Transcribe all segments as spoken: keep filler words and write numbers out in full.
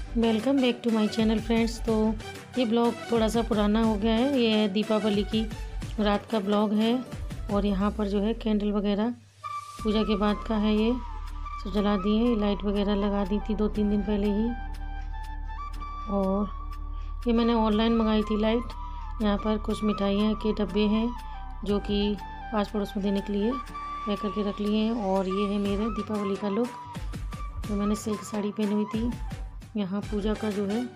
Welcome back to my channel friends. तो ये blog थोड़ा सा पुराना हो गया है। ये है दीपावली की रात का ब्लॉग है और यहाँ पर जो है कैंडल वगैरह पूजा के बाद का है। ये सब जला दिए, लाइट वगैरह लगा दी थी दो तीन दिन पहले ही। और ये मैंने ऑनलाइन मंगाई थी लाइट। यहाँ पर कुछ मिठाइयाँ के डब्बे हैं जो कि पास पड़ोस में देने के लिए पैक करके रख लिए हैं। और ये है मेरे दीपावली का लुक। तो मैंने सिल्क साड़ी पहनी हुई थी। यहाँ पूजा का जो है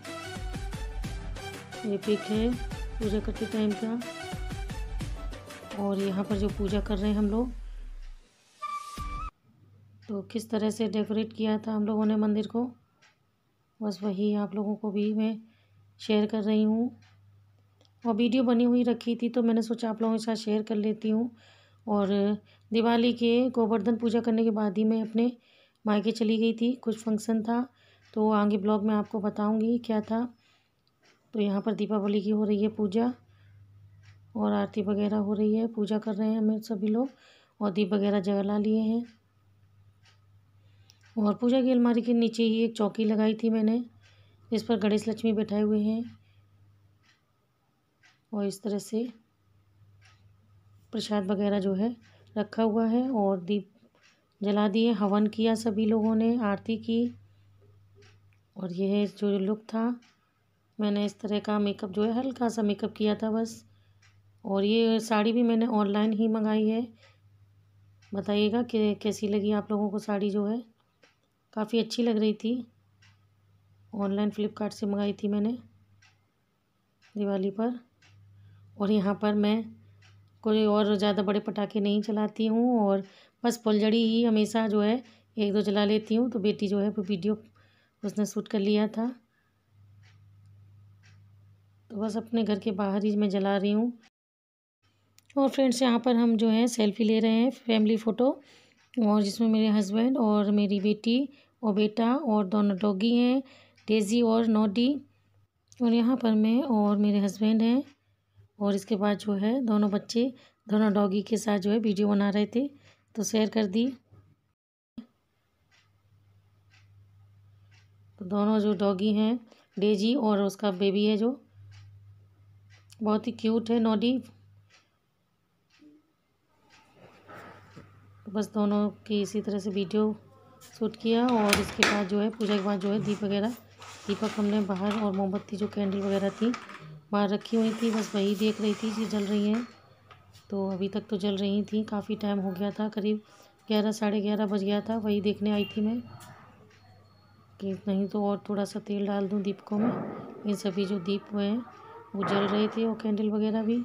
ये पिक है पूजा करते टाइम का। और यहाँ पर जो पूजा कर रहे हैं हम लोग, तो किस तरह से डेकोरेट किया था हम लोगों ने मंदिर को, बस वही आप लोगों को भी मैं शेयर कर रही हूँ। और वीडियो बनी हुई रखी थी तो मैंने सोचा आप लोगों के साथ शेयर कर लेती हूँ। और दिवाली के गोवर्धन पूजा करने के बाद ही मैं अपने मायके चली गई थी, कुछ फंक्शन था तो आगे ब्लॉग में आपको बताऊंगी क्या था। तो यहाँ पर दीपावली की हो रही है पूजा और आरती वगैरह हो रही है, पूजा कर रहे हैं हमें सभी लोग और दीप वगैरह जला लिए हैं। और पूजा की अलमारी के नीचे ही एक चौकी लगाई थी मैंने, जिस पर गणेश लक्ष्मी बैठाए हुए हैं। और इस तरह से प्रसाद वगैरह जो है रखा हुआ है और दीप जला दिए, हवन किया सभी लोगों ने, आरती की। और यह जो लुक था, मैंने इस तरह का मेकअप जो है हल्का सा मेकअप किया था बस। और ये साड़ी भी मैंने ऑनलाइन ही मंगाई है। बताइएगा कि कैसी लगी आप लोगों को साड़ी, जो है काफ़ी अच्छी लग रही थी। ऑनलाइन फ्लिपकार्ट से मंगाई थी मैंने दिवाली पर। और यहाँ पर मैं कोई और ज़्यादा बड़े पटाखे नहीं चलाती हूँ और बस फुलझड़ी ही हमेशा जो है एक दो जला लेती हूँ। तो बेटी जो है वो वीडियो उसने शूट कर लिया था, तो बस अपने घर के बाहर ही मैं जला रही हूँ। और फ्रेंड्स यहाँ पर हम जो है सेल्फी ले रहे हैं, फैमिली फ़ोटो, और जिसमें मेरे हस्बैंड और मेरी बेटी और बेटा और दोनों डॉगी हैं, डेजी और नोडी। और यहाँ पर मैं और मेरे हस्बैंड हैं। और इसके बाद जो है दोनों बच्चे दोनों डॉगी के साथ जो है वीडियो बना रहे थे तो शेयर कर दी। तो दोनों जो डॉगी हैं, डेजी और उसका बेबी है जो बहुत ही क्यूट है, नोडी। तो बस दोनों की इसी तरह से वीडियो शूट किया। और इसके बाद जो है पूजा के बाद जो है दीप वगैरह दीपक हमने बाहर, और मोमबत्ती जो कैंडल वगैरह थी बाहर रखी हुई थी, बस वही देख रही थी कि जल रही हैं। तो अभी तक तो जल रही थी, काफ़ी टाइम हो गया था, करीब ग्यारह साढ़े ग्यारह बज गया था। वही देखने आई थी मैं कि नहीं तो और थोड़ा सा तेल डाल दूं दीपकों में। इन सभी जो दीप हुए हैं वो जल रहे थे और कैंडल वगैरह भी।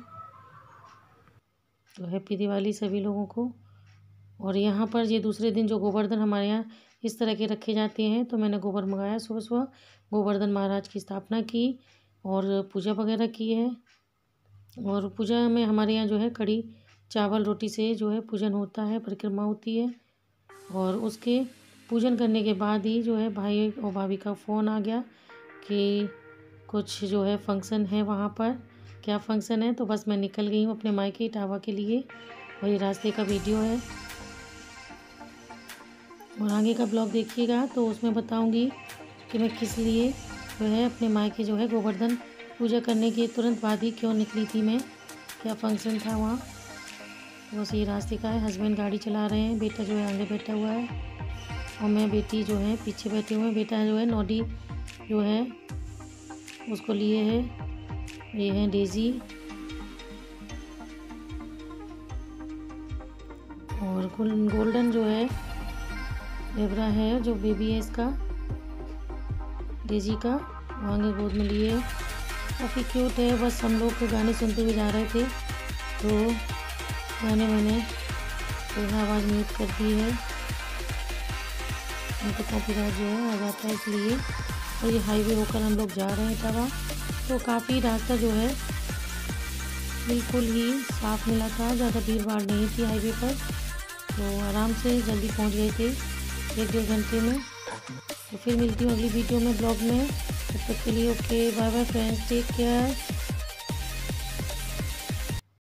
तो हैप्पी दिवाली सभी लोगों को। और यहाँ पर ये दूसरे दिन जो गोवर्धन हमारे यहाँ इस तरह के रखे जाते हैं, तो मैंने गोबर मंगाया सुबह सुबह, गोवर्धन महाराज की स्थापना की और पूजा वगैरह की है। और पूजा में हमारे यहाँ जो है कड़ी चावल रोटी से जो है पूजन होता है, परिक्रमा होती है। और उसके पूजन करने के बाद ही जो है भाई और भाभी का फ़ोन आ गया कि कुछ जो है फंक्शन है वहाँ पर। क्या फंक्शन है, तो बस मैं निकल गई हूँ अपने मायके इटावा के लिए। वही रास्ते का वीडियो है और आगे का ब्लॉग देखिएगा तो उसमें बताऊंगी कि मैं किस लिए जो है अपने मायके जो है गोवर्धन पूजा करने के तुरंत बाद ही क्यों निकली थी मैं, क्या फंक्शन था वहाँ। बस ये रास्ते का है। हस्बैंड गाड़ी चला रहे हैं, बेटा जो है आगे बैठा हुआ है और मैं बेटी जो है पीछे बैठे हुए हैं। बेटा जो है नोडी जो है उसको लिए है, ये है डेजी। और गोल्डन जो है लेब्रा है जो बेबी है इसका, डेजी का, आगे गोद में लिए, काफ़ी क्यूट है। बस हम लोग तो गाने सुनते हुए जा रहे थे तो गाने मैंने थोड़ा आवाज़ म्यूट कर दी है, तो कॉपीराइट जो है आ जाता है इसलिए। और ये हाईवे होकर हम लोग जा रहे हैं इटावा, तो काफ़ी रास्ता जो है बिल्कुल ही साफ़ मिला था, ज़्यादा भीड़ भाड़ नहीं थी हाईवे पर, तो आराम से जल्दी पहुंच गए थे एक डेढ़ घंटे में। तो फिर मिलती हूँ अगली वीडियो में, ब्लॉग में। तब तक के लिए okay, bye bye friends, take care.